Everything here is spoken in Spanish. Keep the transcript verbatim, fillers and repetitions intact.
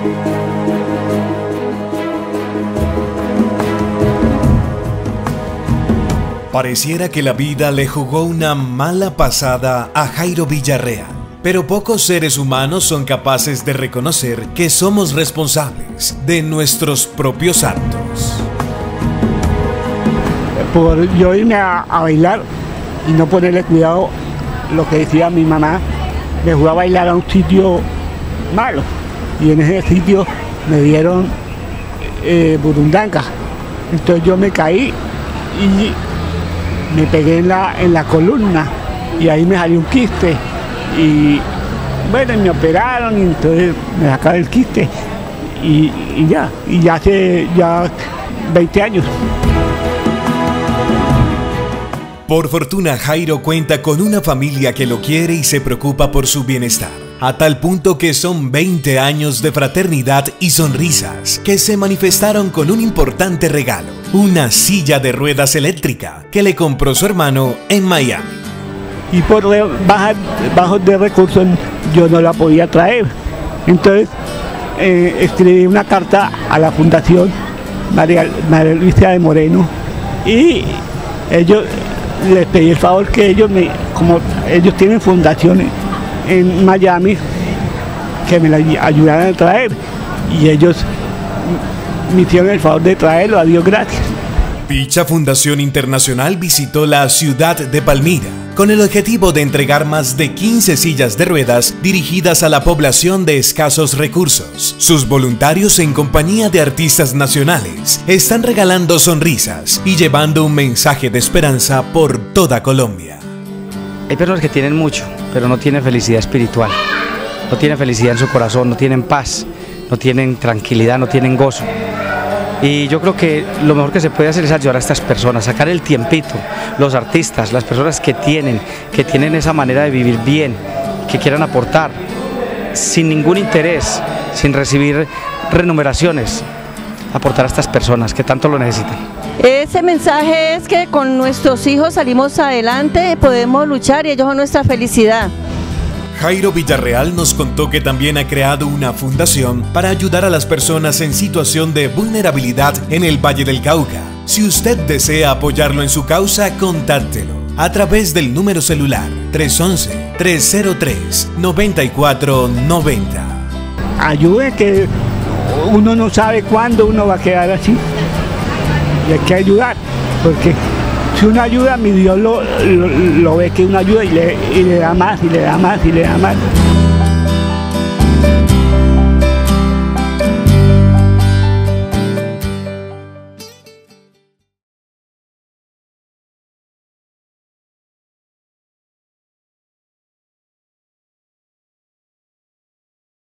Pareciera que la vida le jugó una mala pasada a Jairo Villarreal, pero pocos seres humanos son capaces de reconocer que somos responsables de nuestros propios actos. Por yo irme a, a bailar y no ponerle cuidado, lo que decía mi mamá, me fui a bailar a un sitio malo y en ese sitio me dieron eh, burundanga. Entonces yo me caí y me pegué en la, en la columna y ahí me salió un quiste y bueno, me operaron y entonces me sacaron el quiste y, y ya, y ya hace ya veinte años. Por fortuna, Jairo cuenta con una familia que lo quiere y se preocupa por su bienestar, a tal punto que son veinte años de fraternidad y sonrisas que se manifestaron con un importante regalo, una silla de ruedas eléctrica que le compró su hermano en Miami. Y por bajos bajo de recursos yo no la podía traer. Entonces eh, escribí una carta a la Fundación María, María Luisa de Moreno y ellos les pedí el favor que ellos, me, como ellos tienen fundaciones en Miami, que me la ayudaran a traer y ellos me hicieron el favor de traerlo, a Dios gracias. Dicha fundación internacional visitó la ciudad de Palmira con el objetivo de entregar más de quince sillas de ruedas dirigidas a la población de escasos recursos. Sus voluntarios, en compañía de artistas nacionales, están regalando sonrisas y llevando un mensaje de esperanza por toda Colombia. Hay personas que tienen mucho, pero no tienen felicidad espiritual, no tienen felicidad en su corazón, no tienen paz, no tienen tranquilidad, no tienen gozo. Y yo creo que lo mejor que se puede hacer es ayudar a estas personas, sacar el tiempito, los artistas, las personas que tienen, que tienen esa manera de vivir bien, que quieran aportar, sin ningún interés, sin recibir remuneraciones, aportar a estas personas que tanto lo necesitan. Ese mensaje es que con nuestros hijos salimos adelante, podemos luchar y ellos son nuestra felicidad. Jairo Villarreal nos contó que también ha creado una fundación para ayudar a las personas en situación de vulnerabilidad en el Valle del Cauca. Si usted desea apoyarlo en su causa, contáctelo a través del número celular tres once, tres cero tres, nueve cuatro nueve cero. Ayude, que uno no sabe cuándo uno va a quedar así y hay que ayudar, porque si uno ayuda, mi Dios lo, lo, lo ve que uno ayuda y le, y le da más, y le da más, y le da más.